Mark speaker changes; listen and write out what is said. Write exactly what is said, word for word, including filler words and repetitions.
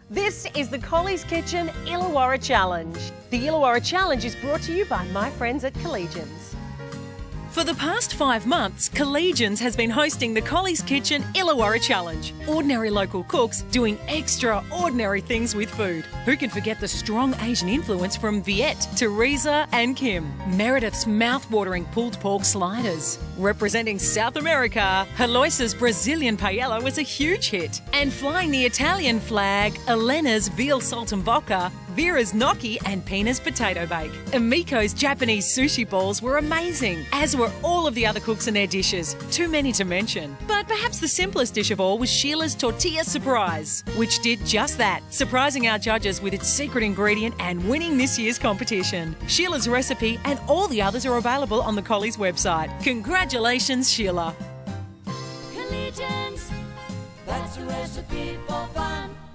Speaker 1: This is the Colley's Kitchen Illawarra Challenge. The Illawarra Challenge is brought to you by my friends at Collegians.
Speaker 2: For the past five months, Collegians has been hosting the Colley's Kitchen Illawarra Challenge. Ordinary local cooks doing extraordinary things with food. Who can forget the strong Asian influence from Viet, Teresa and Kim? Meredith's mouth-watering pulled pork sliders. Representing South America, Heloisa's Brazilian paella was a huge hit. And flying the Italian flag, Elena's veal saltimbocca, Vera's gnocchi and Pina's potato bake. Emiko's Japanese sushi balls were amazing, as were all of the other cooks and their dishes. Too many to mention. But perhaps the simplest dish of all was Sheila's tortilla surprise, which did just that, surprising our judges with its secret ingredient and winning this year's competition. Sheila's recipe and all the others are available on the Colley's website. Congratulations, Sheila.
Speaker 3: Collegians, that's a recipe for fun.